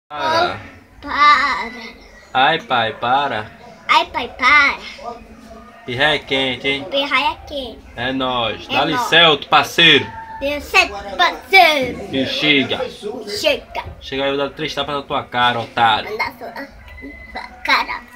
Para. Para. Ai, pai, para. Ai, pai, para. Pirraia é quente, hein? Pirraia quente. É nóis. É Dá nóis. licença, parceiro. Deu certo, parceiro. Bexiga. Chega. Chega aí, eu dar 3 tapas na tua cara, otário. Anda sua cara.